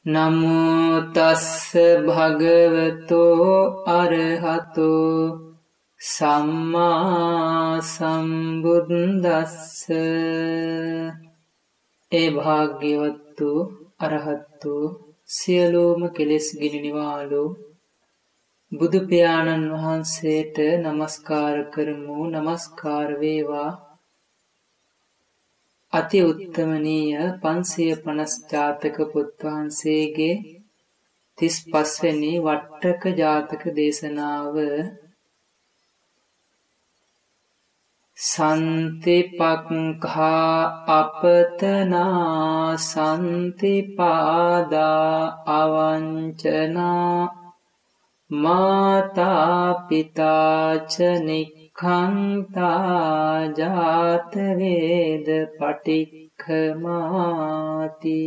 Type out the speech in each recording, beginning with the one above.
නමෝ තස්ස භගවතෝ අරහතෝ සම්මා සම්බුද්දස්ස. ඒ භාග්‍යවත් වූ අරහත් වූ සියලුම කෙලෙස් ගිනි නිවාලු බුදු පියාණන් වහන්සේට নমස්කාර කරමු. নমස්කාර වේවා අති උත්තමනීය 550 ජාතක පුත් වහන්සේගේ 35 වෙනි වට්ටක ජාතක දේශනාව. සන්තිපක්ඛා අපතනා සන්තිපාදා අවංචනා මාතා පිතා ච නික්ඛන්තා ජාත වේද පටික්ඛමාති.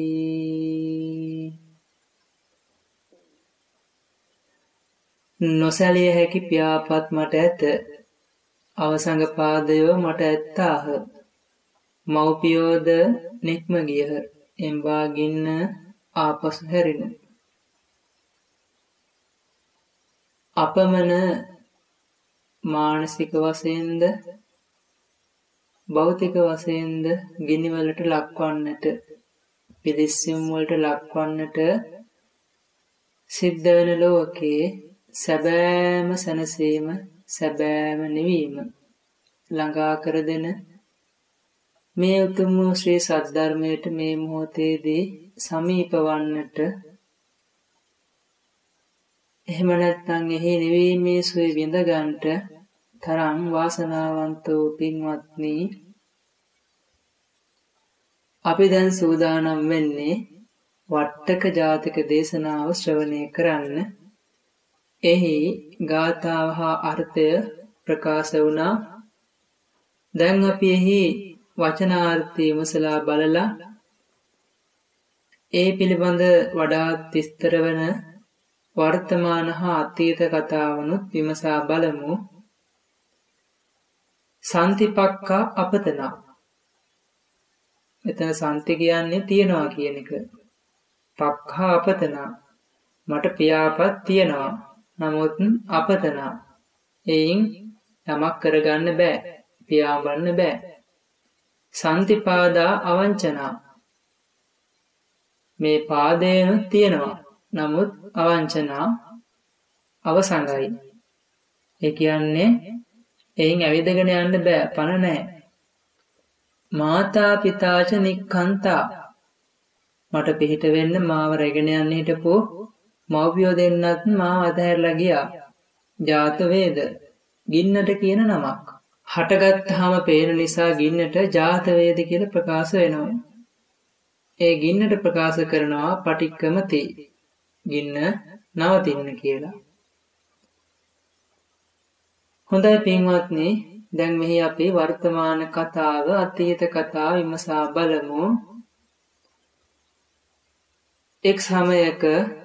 නොසැලිය හැකි පියාපත් මට ඇත. අවසංග පාදයෝ මට ඇත්තාහ. මව්පියෝද නික්ම ගියහ. එම්බා ගින්න ආපසු හැරිනු. අපමණ මානසික වශයෙන්ද භෞතික වශයෙන්ද ගිනිවලට ලක්වන්නට පිළිස්සුම් වලට ලක්වන්නට සිද්ධ වෙන ලෝකේ සැබෑම සැනසීම සැබෑම නිවීම ළඟා කර දෙන මේ උතුම් ශ්‍රී සද්ධර්මයට මේ මොහොතේදී සමීප වන්නට, එහෙම නැත්නම් එහි නිවීමේ සුවය විඳ ගන්නට තරම් වාසනාවන්ත වූ පින්වත්නි, අපි දැන් සූදානම් වෙන්නේ වට්ටක ජාතක දේශනාව ශ්‍රවණය කරන්න. එහි ගාථාව හා අර්ථය ප්‍රකාශ වුණා. දැන් අපි එහි වචනාර්ථය විමසලා බලලා ඒ පිළිබඳ වඩාත් විස්තර වන වර්තමාන හා අතීත කතාවනුත් විමසා බලමු. සන්තිපක්ඛා අපතනා. එතන සන්ති කියන්නේ තියනවා කියන එක. පක්ඛා අපතනා. මට පියාපත් තියනවා. නමුත් අපතනා. එයින් යමක් කරගන්න බෑ. පියාඹන්න බෑ. සන්තිපාදා අවංචනා. මේ පාදේන තියනවා. නමුත් අවංචනා අවසංගයි. ඒ කියන්නේ එයින් ඇවිදගෙන යන්න බෑ, පණ නැහැ. මාතා පිතාච නික්ඛන්තා. මට පිහිට වෙන්න මාව රැගෙන යන්න හිටපු මව්පියෝ දෙන්නත් මාව අතහැරලා ගියා. ජාත වේද ගින්නට කියන නමක්. හටගත්තාම පේන නිසා ගින්නට ජාත වේද කියලා ප්‍රකාශ වෙනවා. ඒ ගින්නට ප්‍රකාශ කරනවා පටික්කමති. ගින්න නවතින්න කියලා. හොඳයි පින්වත්නි, දැන් මෙහි අපි වර්තමාන කතාව අතීත කතාව විමසා බලමු. එක් සමයක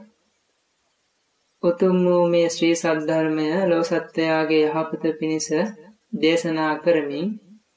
උතුම් වූ මේ ශ්‍රී සද්ධර්මය ලෝක සත්වයාගේ යහපත පිණිස දේශනා කරමින්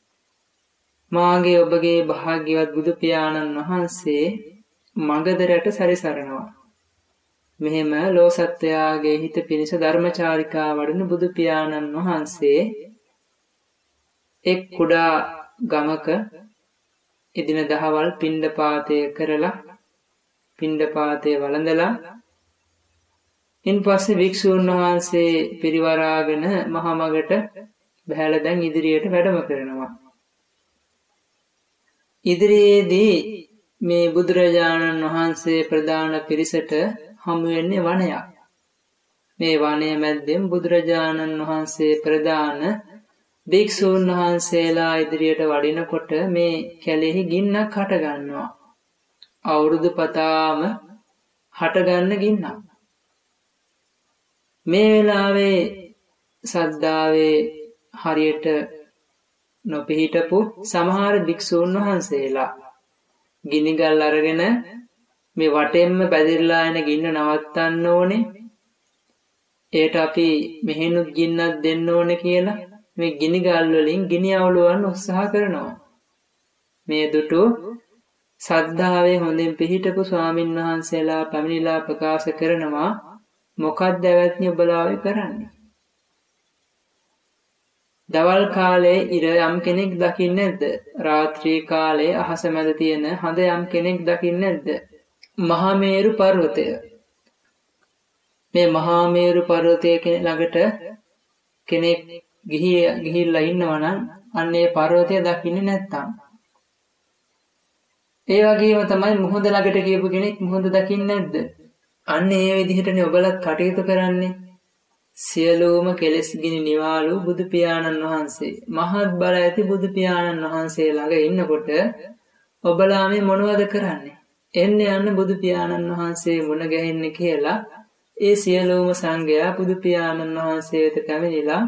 මාගේ ඔබගේ භාග්‍යවත් බුදු පියාණන් වහන්සේ මගධ රට සැරිසරනවා. මෙහෙම ලෝක සත්වයාගේ හිත පිණිස ධර්මචාරිකා වඩන බුදු පියාණන් වහන්සේ එක් කුඩා ගමක එදින දහවල් පිණ්ඩපාතය කරලා පිණ්ඩපාතය වළඳලා ඉන්පස්සේ භික්ෂූන් වහන්සේ පිරිවරාගෙන මහමගට බහැලා දැන් ඉදිරියට වැඩම කරනවා. ඉදිරියේදී මේ බුදුරජාණන් වහන්සේ ප්‍රදාන පිරිසට හමු වෙන්නේ වනයක්. මේ වනය මැද්දෙන් බුදුරජාණන් වහන්සේ ප්‍රදාන භික්ෂූන් වහන්සේලා ඉදිරියට වඩිනකොට මේ කැලෙහි ගින්නක් හට ගන්නවා. අවුරුදු පතාම හටගන්න ගින්නක්. මේ වෙලාවේ සද්ධාවේ හරියට නොපිහිටපු සමහර භික්ෂූන් වහන්සේලා ගිනිගල් අරගෙන මේ වටෙන්ම පැතිරලා එන ගින්න නවත්තන්න ඕනේ. ඒට අපි මෙහෙනුත් ගින්නක් දෙන්න ඕනේ කියලා මේ ගිනිගල් වලින් ගිනි අවුලවන්න උත්සාහ කරනවා. මේ දුටු සද්ධාවේ හොඳින් පිහිටපු ස්වාමින් වහන්සේලා පැමිණිලා ප්‍රකාශ කරනවා මොකක්ද ඇවැත්නි ඔබලා කරන්නේ? දවල් කාලේ ඉර යම් කෙනෙක් දකින්නේ නැද්ද? රාත්‍රී කාලේ අහස මැද තියෙන හඳ යම් කෙනෙක් දකින්නේ නැද්ද? මහා මේරු පර්වතය. මේ මහා මේරු පර්වතයේ ළඟට කෙනෙක් ගිහිල්ලා ඉන්නවා නම් අන්න ඒ පර්වතය දකින්නේ නැත්තම්. ඒ වගේම තමයි මුහුද ළඟට ගියපු කෙනෙක් මුහුද දකින්නේ නැද්ද? අන්න ඒ විදිහටනේ ඔබලත් කටයුතු කරන්නේ. සියලුම කෙලෙස් ගිනි නිවාලු බුදු පියාණන් වහන්සේ මහත් බල ඇති බුදු පියාණන් වහන්සේ ළඟ ඉන්නකොට ඔබලා මේ මොනවද කරන්නේ? එන්න යන්න බුදු පියාණන් වහන්සේ මුණ ගැහෙන්න කියලා ඒ සියලුම සංඝයා බුදු පියාණන් වහන්සේ වෙත පැමිණිලා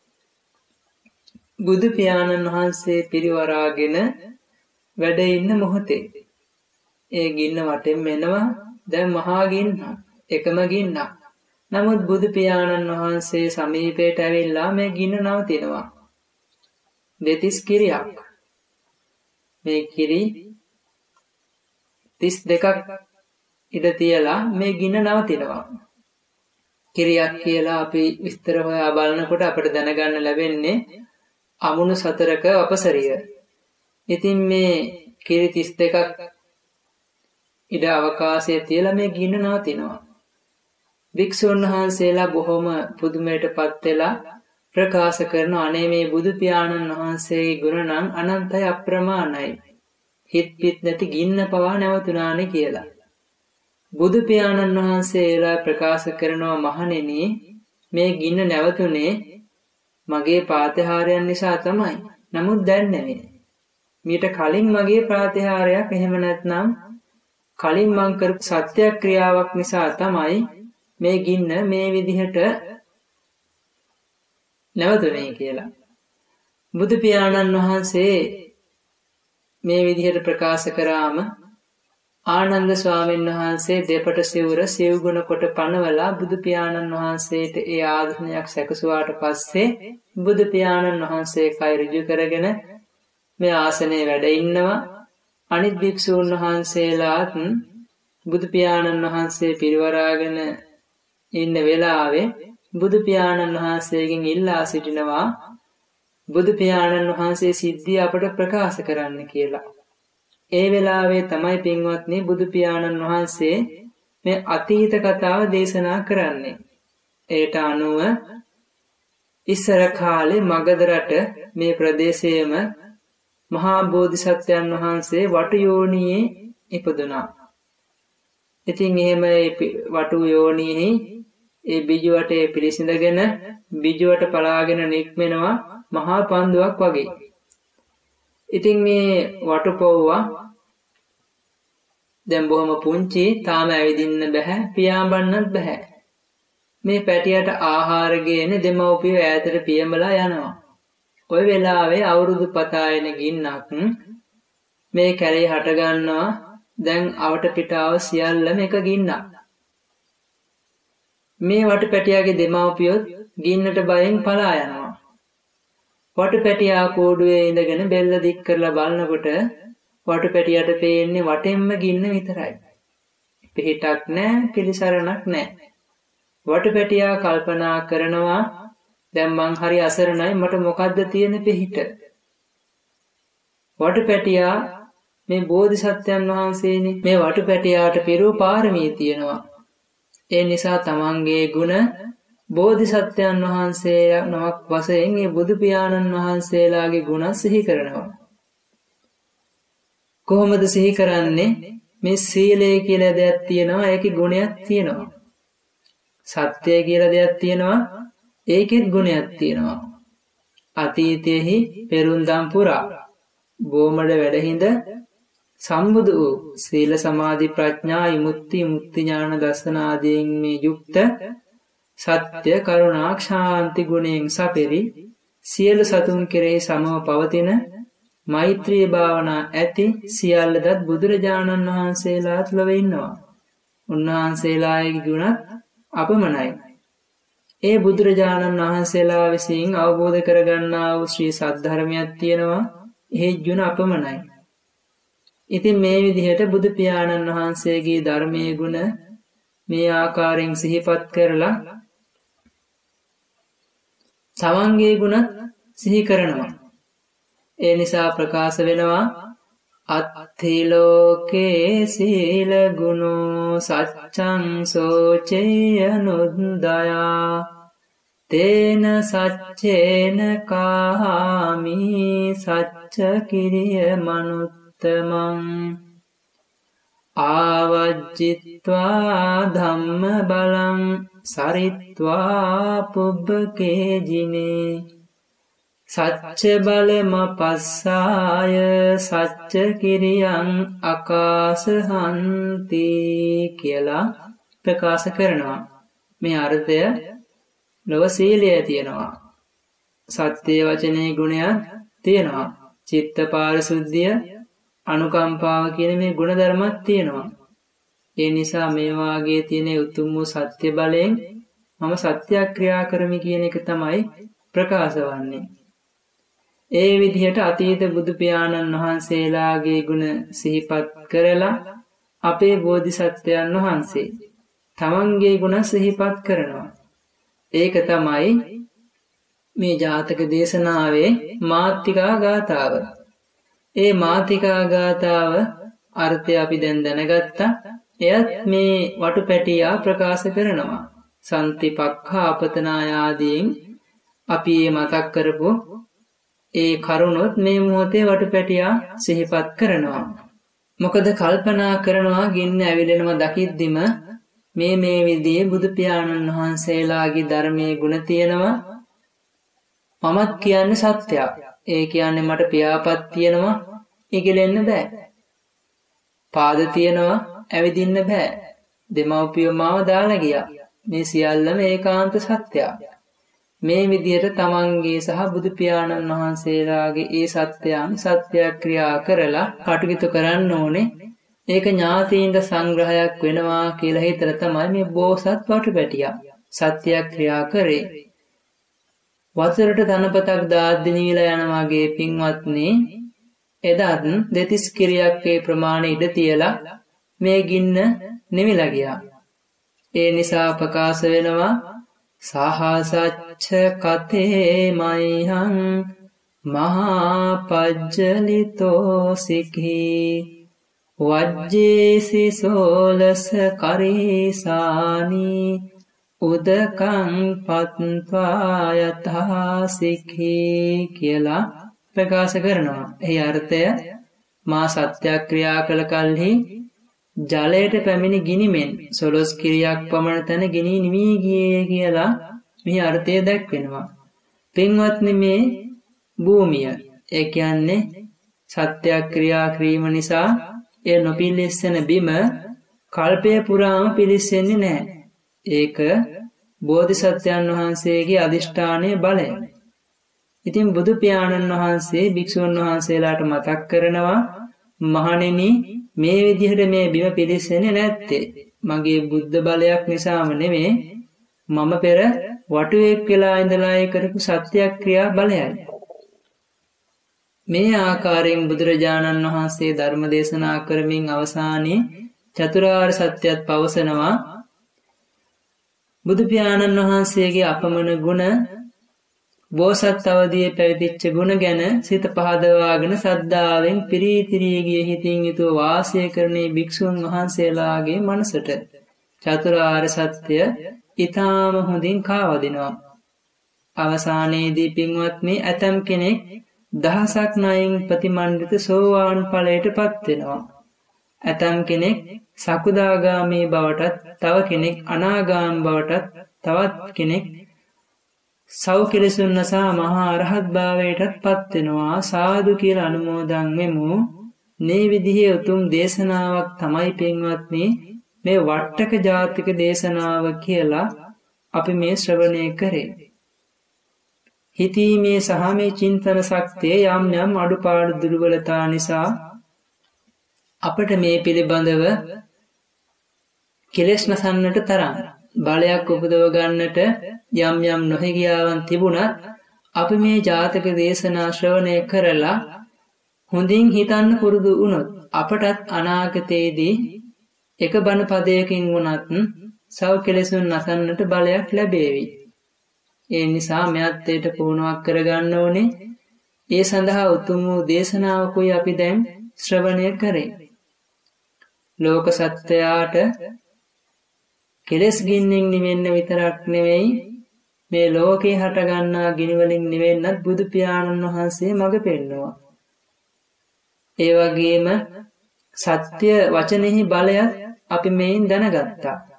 බුදු පියාණන් වහන්සේ පිරිවරාගෙන වැඩ ඉන්න මොහොතේ ඒ ගින්න වටෙන් එනවා දැන් මහා ගින්න එකම ගින්නක්. නමුත් බුදු පියාණන් වහන්සේ සමීපයට ඇවිල්ලා මේ ගින්න නවතිනවා. දෙතිස් කිරියක්. මේ කිරි 32ක් ඉඩ තියලා මේ ගින්න නවතිනවා. කිරියක් කියලා අපි විස්තර හොයා බලනකොට අපිට දැනගන්න ලැබෙන්නේ අමුණු 4ක අපසරිය. ඉතින් මේ කිරි 32ක් ඉඩ අවකාශය තියලා මේ ගින්න නවතිනවා. වික්ෂුන් වහන්සේලා බොහොම පුදුමයටපත් වෙලා ප්‍රකාශ කරන අනේ මේ බුදු පියාණන් වහන්සේගේ ගුණ නම් අනන්තයි අප්‍රමාණයි. හිත් පිට නැති ගින්න පවා නැවතුණානේ කියලා. බුදු පියාණන් වහන්සේලා ප්‍රකාශ කරනවා මහණෙනි මේ ගින්න නැවතුනේ මගේ පාතහාරයන් නිසා තමයි. නමුත් දැන් නෙවෙයි. මීට කලින් මගේ ප්‍රාතිහාරයක් එහෙම නැත්නම් කලින් මං කරපු සත්‍යක්‍රියාවක් නිසා තමයි මේ ගින්න මේ විදිහට නැවතුනේ කියලා. බුදු පියාණන් වහන්සේ මේ විදිහට ප්‍රකාශ කරාම ආනන්ද ස්වාමීන් වහන්සේ දෙපට සිවුර සිව්ගුණ කොට පනවලා බුදු පියාණන් වහන්සේට ඒ ආධුනයක් සැකසුවාට පස්සේ බුදු පියාණන් වහන්සේ කය ඍජු කරගෙන මේ ආසනයේ වැඩ ඉන්නවා. අනිත් භික්ෂූන් වහන්සේලාත් බුදු පියාණන් වහන්සේ පිරිවරාගෙන ඉන්න වෙලාවේ බුදු පියාණන් වහන්සේගෙන් ඉල්ලා සිටිනවා බුදු පියාණන් වහන්සේ සිද්ධිය අපට ප්‍රකාශ කරන්න කියලා. ඒ වෙලාවේ තමයි පින්වත්නි බුදු පියාණන් වහන්සේ මේ අතීත කතාව දේශනා කරන්නේ. ඒට අනුව ඉස්සර කාලේ මගධ රට මේ ප්‍රදේශයේම මහා බෝධිසත්වයන් වහන්සේ වටු යෝනියේ ඉපදුනා. ඉතින් එහෙම වටු යෝනියෙහි ඒ බිජු වටේ පිළිසිඳගෙන බිජු වට පලාගෙන නික්මෙනවා මහා පන්දුවක් වගේ. ඉතින් මේ වටු පොව්වා දැන් බොහොම පුංචි තාම ඇවිදින්න බෑ පියාඹන්නත් බෑ. මේ පැටියට ආහාර ගේන දෙමව්පියෝ ඈතට පියඹලා යනවා. ඔය වෙලාවේ අවුරුදු පතායන ගින්නක් මේ කැලේ හට ගන්නවා. දැන් අවට පිටාව සියල්ලම එක ගින්නක්. මේ වටපැටියාගේ දෙමව්පියොත් ගින්නට බයෙන් පලා යනවා. වටපැටියා කෝඩුවේ ඉඳගෙන බෙල්ල දික් කරලා බලනකොට වටපැටියට පේන්නේ වටෙන්ම ගින්න විතරයි. පිහිටක් නැහැ, පිළිසරණක් නැහැ. වටපැටියා කල්පනා කරනවා දැන් මං හරි අසරණයි මට මොකද්ද තියෙන පිහිට? වටපැටියා මේ බෝධිසත්වයන් වහන්සේනේ. මේ වටපැටියාට පිරුව පාරමී තියෙනවා. ඒ නිසා තමන්ගේ ගුණ බෝධිසත්වයන් වහන්සේ නමක් වශයෙන් මේ බුදු පියාණන් වහන්සේලාගේ ගුණ සිහි කරනවා. කොහොමද සිහි කරන්නේ? මේ සීලය කියලා දෙයක් තියෙනවා, ඒකේ ගුණයක් තියෙනවා. සත්‍යය කියලා දෙයක් තියෙනවා, ඒකෙත් ගුණයක් තියෙනවා. අතීතයේහි පෙරුම්දම් පුරා බෝමඩ වැඩහිඳ සම්බුදු වූ සීල සමාධි ප්‍රඥා විමුක්ති මුක්ති ඥාන දර්ශන ආදීන් මේ යුක්ත සත්‍ය කරුණා ශාන්ති ගුණයෙන් සපිරි සියලු සතුන් කෙරෙහි සමව පවතින මෛත්‍රී භාවනා ඇති සියල්ලදත් බුදුරජාණන් වහන්සේලාත් ලොව ඉන්නවා. උන්වහන්සේලාගේ ගුණත් අපමණයි. ඒ බුදුරජාණන් වහන්සේලා විසින් අවබෝධ කරගන්නා වූ ශ්‍රී සද්ධර්මයක් තියෙනවා. ඒ ගුණ අපමණයි. ඉතින් මේ විදිහට බුදු පියාණන් වහන්සේගේ ධර්මයේ ගුණ මේ ආකාරයෙන් සිහිපත් කරලා තමන්ගේ ගුණත් සිහි කරනවා. ඒ නිසා ප්‍රකාශ වෙනවා අත්ථි ලෝකේ සීල ගුණෝ සච්ඡං සෝචේය නුද්දයා තේන සච්චේන කාමි සච්ච කිරිය මනුත්තමං ආවජ්ජිත්වා ධම්ම බලං සරිත්වා පුබ්බකේ ජිනේ සච්ච බලම පස්සාය සච්ච කිරියං අකාසහන්ති කියලා ප්‍රකාශ කරනවා. මේ අර්ථය ලොව සීලය තියෙනවා. සත්‍ය වචනේ ගුණයක් තියෙනවා. චිත්ත පාරිශුද්ධිය අනුකම්පාව කියන මේ ගුණ ධර්මත් තියෙනවා. ඒ නිසා මේ වාගේ තියෙන උතුම් වූ සත්‍ය බලයෙන් මම සත්‍යක්‍රියා කරමි කියන එක තමයි ප්‍රකාශ වන්නේ. ඒ විදිහට අතීත බුදු පියාණන් වහන්සේලාගේ ගුණ සිහිපත් කරලා අපේ බෝධිසත්වයන් වහන්සේ තමන්ගේ ගුණ සිහිපත් කරනවා. ඒක තමයි මේ ජාතක දේශනාවේ මාත්‍තිකා ගාථාව. ඒ මාත්‍තිකා ගාථාව අර්ථය අපි දැන් දැනගත්තා. එයත් මේ වටුපැටියා ප්‍රකාශ කරනවා. සන්තිපක්ඛාපතනාය ආදීන් අපි මතක් කරපු ඒ කරුණොත් මේ මොහොතේ වටුපැටියා සිහිපත් කරනවා. මොකද කල්පනා කරනවා ගින්න ඇවිලෙනවා දකිද්දිම මේ විදිහේ බුදු පියාණන් වහන්සේලාගේ ධර්මයේ ගුණ තියෙනවා. මමත් කියන්නේ සත්‍යයක්. ඒ කියන්නේ මට පියාපත් තියෙනවා, ඉගෙලෙන්න බෑ. පාද තියෙනවා, ඇවිදින්න බෑ. දෙමව්පියෝ මාව දාලා ගියා. මේ සියල්ලම ඒකාන්ත සත්‍යයක්. මේ විදිහට තමන්ගේ සහ බුදු පියාණන් වහන්සේලාගේ ඒ සත්‍යයන් සත්‍යක්‍රියා කරලා කටයුතු කරන්න ඕනේ. ඒක ඥාතීන්ට සංග්‍රහයක් වෙනවා කියලා හිතලා තමයි මේ බෝසත් වටුපැටියා සත්‍යක්‍රියා කරේ. වතුරට ධනපතක් දාද්දි නීලා යන වගේ පින්වත්නි එදත් දෙතිස් කිරියක්ගේ ප්‍රමාණය ඉඩ තියලා මේ ගින්න නිවිලා ගියා. ඒ නිසා ප්‍රකාශ වෙනවා සහසච්ච කතේ මයිහං මහා පජ්ජලිතෝ සිඛී වජ්ජේසි සෝලස කරීසානි උදකං පත්වා යථා සිඛී කියලා ප්‍රකාශ කරනවා. එහි අර්ථය මා සත්‍යක්‍රියා කළ කල්හි ජලයට පැමිණි ගිනිමෙන් සොළොස් කිරියක් පමණ තැන ගිනි නිවී ගියේ කියලා මේ අර්ථය දැක්වෙනවා. පින්වත්නි මේ භූමිය ඒ කියන්නේ සත්‍යක්‍රියා කිරීම නිසා ඒ නොපිලිස්සෙන බිම කල්පය පුරාම පිලිස්සෙන්නේ නැහැ. ඒක බෝධිසත්වයන් වහන්සේගේ අදිෂ්ඨානයේ බලය. ඉතින් බුදු පියාණන් වහන්සේ භික්ෂුන් වහන්සේලාට මතක් කරනවා මහණෙනි මේ විදිහට මේ බිම පිලිස්සෙන්නේ නැත්තේ මගේ බුද්ධ බලයක් නිසාම නෙමෙයි මම පෙර වටුවෙක් වෙලා ඉඳලා ඒ කරපු සත්‍යක්‍රියා බලයයි. මේ ආකාරයෙන් බුදුරජාණන් වහන්සේ ධර්ම දේශනා කරමින් අවසානයේ චතුරාර්ය සත්‍යයත් පවසනවා. බුදු පියාණන් වහන්සේගේ අපමණ ගුණ බෝසත් අවදියේ පැවිදිච්ච ගුණ ගැන සිත පහදවාගෙන සද්ධාවෙන් පිරීතිරී ගිය හිතින් යුතුව වාසය කරන්නේ භික්ෂුන් වහන්සේලාගේ මනසට චතුරාර්ය සත්‍ය ඊටාම හොඳින් කාවදිනවා. අවසානයේදී පින්වත්නි ඇතම් කෙනෙක් දහසක් නයින් ප්‍රතිමන්විත සෝවාන් ඵලයටපත් වෙනවා. ඇතම් කෙනෙක් සකුදාගාමී බවටත්, තව කෙනෙක් අනාගාමී බවටත්, තවත් කෙනෙක් සෞඛ්‍යලසුන් නසා මහා අරහත් භාවයටත් පත් වෙනවා. සාදු කියලා අනුමෝදන් වෙමු. මේ විදිහේ උතුම් දේශනාවක් තමයි පින්වත්නි මේ වට්ටක ජාතික දේශනාව කියලා අපි මේ ශ්‍රවණය කරේ. හිතීමේ සහ මේ චින්තන ශක්තිය යම් යම් අඩුපාඩු දුර්වලතා නිසා අපට මේ පිළිබඳව කෙලෙස් නසන්නට තරම් බලයක් උපදව ගන්නට යම් යම් නොහැකියාවන් තිබුණත් අපි මේ ජාතක දේශනා ශ්‍රවණය කරලා හොඳින් හිතන්න පුරුදු වුණොත් අපටත් අනාගතයේදී එක බණ පදයකින් වුණත් සව කෙලෙසුන් නසන්නට බලයක් ලැබේවි. ඒ නිසා මෙයත්යට පුහුණුවක් කරගන්න ඕනේ. ඒ සඳහා උතුම් වූ දේශනාවකුයි අපි දැන් ශ්‍රවණය කරේ. ලෝක සත්වයාට කෙලෙස් ගින්නෙන් නිවෙන්න විතරක් නෙවෙයි මේ ලෝකේ හටගන්නා ගිනි වලින් නිවෙන්නත් බුදු පියාණන් වහන්සේ මඟ පෙන්වුවා. ඒ වගේම සත්‍ය වචනේහි බලයත් අපි මේන් දැනගත්තා.